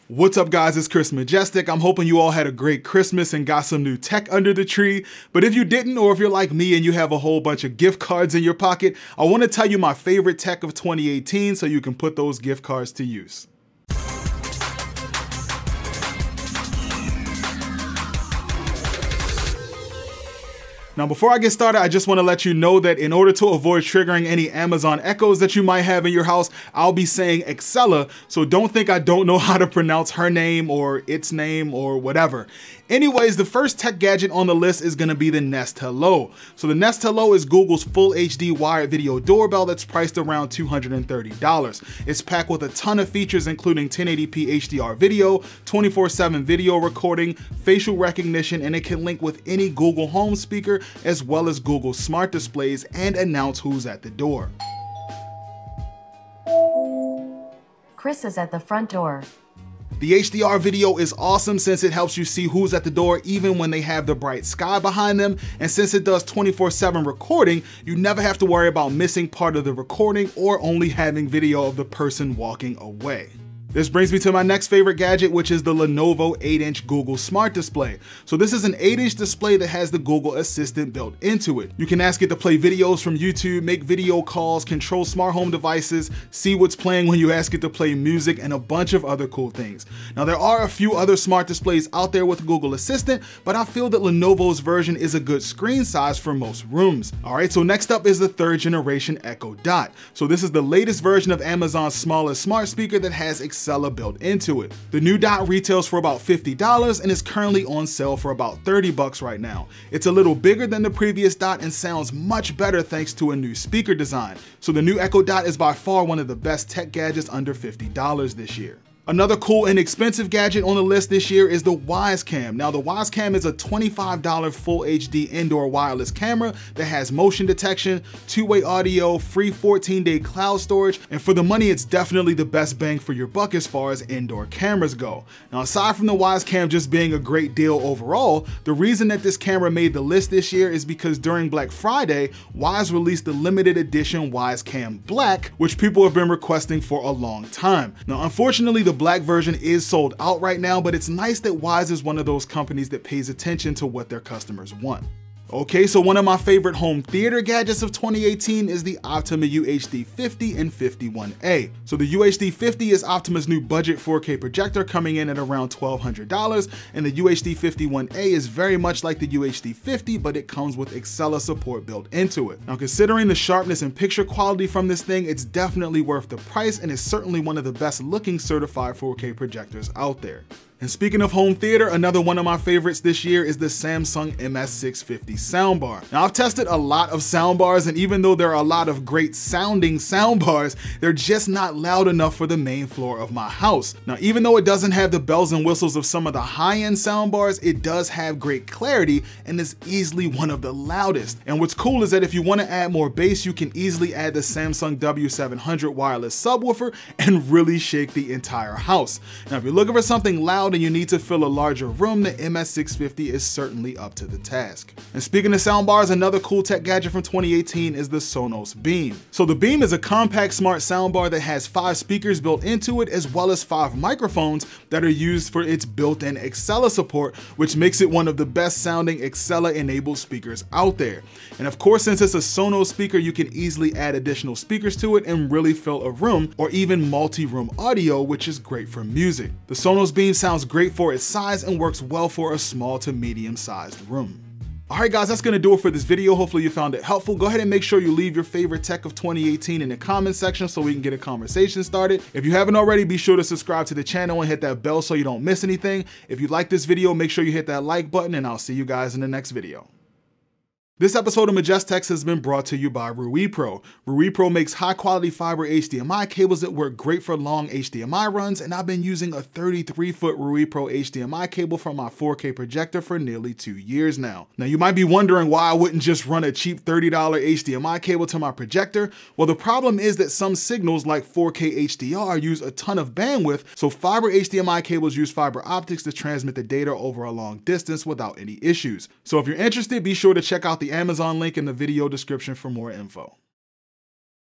What's up guys, it's Chris Majestic. I'm hoping you all had a great Christmas and got some new tech under the tree. But if you didn't, or if you're like me and you have a whole bunch of gift cards in your pocket, I want to tell you my favorite tech of 2018 so you can put those gift cards to use. Now, before I get started, I just want to let you know that in order to avoid triggering any Amazon echoes that you might have in your house, I'll be saying Excella, so don't think I don't know how to pronounce her name or its name or whatever. Anyways, the first tech gadget on the list is going to be the Nest Hello. So the Nest Hello is Google's full HD wired video doorbell that's priced around $230. It's packed with a ton of features including 1080p HDR video, 24/7 video recording, facial recognition, and it can link with any Google Home speaker as well as Google Smart Displays and announce who's at the door. Chris is at the front door. The HDR video is awesome since it helps you see who's at the door even when they have the bright sky behind them, and since it does 24/7 recording, you never have to worry about missing part of the recording or only having video of the person walking away. This brings me to my next favorite gadget, which is the Lenovo 8-inch Google Smart Display. So this is an 8-inch display that has the Google Assistant built into it. You can ask it to play videos from YouTube, make video calls, control smart home devices, see what's playing when you ask it to play music, and a bunch of other cool things. Now there are a few other smart displays out there with Google Assistant, but I feel that Lenovo's version is a good screen size for most rooms. Alright, so next up is the 3rd generation Echo Dot. So this is the latest version of Amazon's smallest smart speaker that has Excella built into it. The new Dot retails for about $50 and is currently on sale for about $30 right now. It's a little bigger than the previous Dot and sounds much better thanks to a new speaker design. So the new Echo Dot is by far one of the best tech gadgets under $50 this year. Another cool and expensive gadget on the list this year is the Wisecam. Now the Wisecam is a $25 full HD indoor wireless camera that has motion detection, two-way audio, free 14-day cloud storage, and for the money it's definitely the best bang for your buck as far as indoor cameras go. Now aside from the Wisecam just being a great deal overall, the reason that this camera made the list this year is because during Black Friday, Wise released the limited edition Wisecam Black, which people have been requesting for a long time. Now unfortunately the Black version is sold out right now, but it's nice that Wise is one of those companies that pays attention to what their customers want. Okay, so one of my favorite home theater gadgets of 2018 is the Optima UHD 50 and 51A. So the UHD 50 is Optima's new budget 4K projector coming in at around $1,200, and the UHD 51A is very much like the UHD 50, but it comes with Excella support built into it. Now considering the sharpness and picture quality from this thing, it's definitely worth the price and is certainly one of the best looking certified 4K projectors out there. And speaking of home theater, another one of my favorites this year is the Samsung MS650 soundbar. Now I've tested a lot of soundbars, and even though there are a lot of great sounding soundbars, they're just not loud enough for the main floor of my house. Now even though it doesn't have the bells and whistles of some of the high-end soundbars, it does have great clarity and is easily one of the loudest. And what's cool is that if you want to add more bass, you can easily add the Samsung W700 wireless subwoofer and really shake the entire house. Now if you're looking for something loud and you need to fill a larger room, the MS650 is certainly up to the task. And speaking of soundbars, another cool tech gadget from 2018 is the Sonos Beam. So the Beam is a compact smart soundbar that has 5 speakers built into it as well as 5 microphones that are used for its built-in Excella support, which makes it one of the best sounding Excella enabled speakers out there. And of course, since it's a Sonos speaker, you can easily add additional speakers to it and really fill a room or even multi-room audio, which is great for music. The Sonos Beam sounds great for its size and works well for a small to medium sized room. Alright guys, that's going to do it for this video. Hopefully you found it helpful. Go ahead and make sure you leave your favorite tech of 2018 in the comment section so we can get a conversation started. If you haven't already, be sure to subscribe to the channel and hit that bell so you don't miss anything. If you like this video, make sure you hit that like button, and I'll see you guys in the next video. This episode of Majestex has been brought to you by RuiPro. RuiPro makes high-quality fiber HDMI cables that work great for long HDMI runs, and I've been using a 33-foot RuiPro HDMI cable for my 4K projector for nearly 2 years now. Now, you might be wondering why I wouldn't just run a cheap $30 HDMI cable to my projector. Well, the problem is that some signals like 4K HDR use a ton of bandwidth, so fiber HDMI cables use fiber optics to transmit the data over a long distance without any issues. So if you're interested, be sure to check out the Amazon link in the video description for more info.